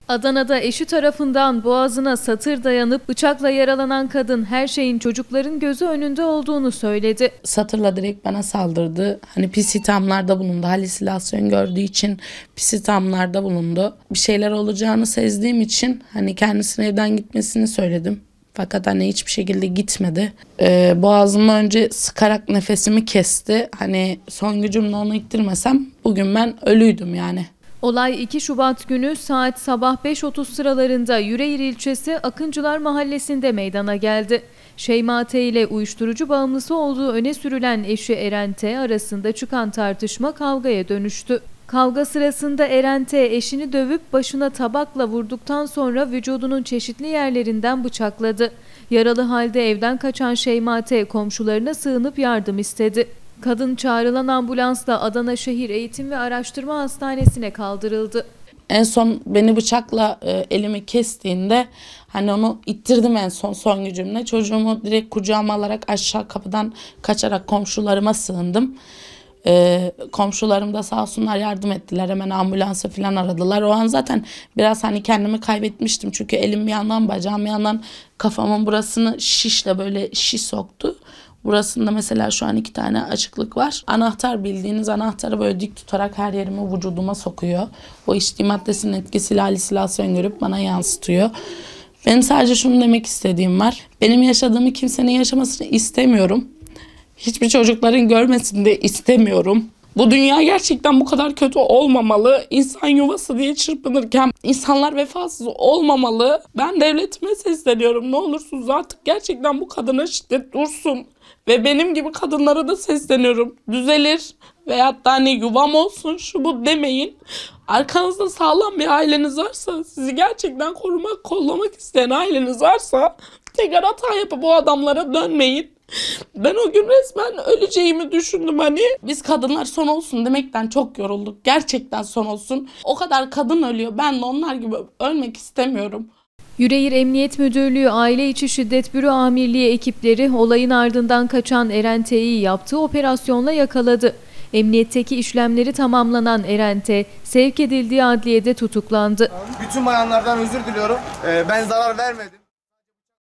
Adana'da eşi tarafından boğazına satır dayanıp bıçakla yaralanan kadın her şeyin çocukların gözü önünde olduğunu söyledi. Satırla direkt bana saldırdı. Hani pis ithamlarda bulundu. Halüsinasyon gördüğü için pis ithamlarda bulundu. Bir şeyler olacağını sezdiğim için hani kendisine evden gitmesini söyledim. Fakat hani hiçbir şekilde gitmedi. Boğazımı önce sıkarak nefesimi kesti. Hani son gücümle onu ittirmesem bugün ben ölüydüm yani. Olay 2 Şubat günü saat sabah 5.30 sıralarında Yüreğir ilçesi Akıncılar Mahallesi'nde meydana geldi. Şeyma T ile uyuşturucu bağımlısı olduğu öne sürülen eşi Eren T arasında çıkan tartışma kavgaya dönüştü. Kavga sırasında Eren T eşini dövüp başına tabakla vurduktan sonra vücudunun çeşitli yerlerinden bıçakladı. Yaralı halde evden kaçan Şeyma T komşularına sığınıp yardım istedi. Kadın çağrılan ambulansla Adana Şehir Eğitim ve Araştırma Hastanesi'ne kaldırıldı. En son beni bıçakla elimi kestiğinde hani onu ittirdim en son gücümle. Çocuğumu direkt kucağıma alarak aşağı kapıdan kaçarak komşularıma sığındım. Komşularım da sağ olsunlar yardım ettiler. Hemen ambulansı falan aradılar. O an zaten biraz hani kendimi kaybetmiştim. Çünkü elim bir yandan bacağım bir yandan kafamın burasını şişle böyle şiş soktu. Burasında mesela şu an 2 tane açıklık var. Anahtar bildiğiniz anahtarı böyle dik tutarak her yerimi vücuduma sokuyor. O içtiği maddesinin etkisiyle halüsinasyon görüp bana yansıtıyor. Benim sadece şunu demek istediğim var. Benim yaşadığımı kimsenin yaşamasını istemiyorum. Hiçbir çocukların görmesini de istemiyorum. Bu dünya gerçekten bu kadar kötü olmamalı. İnsan yuvası diye çırpınırken insanlar vefasız olmamalı. Ben devletime sesleniyorum. Ne olursunuz artık gerçekten bu kadına şiddet dursun. Ve benim gibi kadınlara da sesleniyorum. Düzelir veyahut da hani yuvam olsun şu bu demeyin. Arkanızda sağlam bir aileniz varsa, sizi gerçekten korumak, kollamak isteyen aileniz varsa tekrar hata yapıp bu adamlara dönmeyin. Ben o gün resmen öleceğimi düşündüm hani. Biz kadınlar son olsun demekten çok yorulduk. Gerçekten son olsun. O kadar kadın ölüyor. Ben de onlar gibi ölmek istemiyorum. Yüreğir Emniyet Müdürlüğü Aile İçi Şiddet Büro Amirliği ekipleri olayın ardından kaçan Eren T'yi yaptığı operasyonla yakaladı. Emniyetteki işlemleri tamamlanan Eren T, sevk edildiği adliyede tutuklandı. Bütün bayanlardan özür diliyorum. Ben zarar vermedim.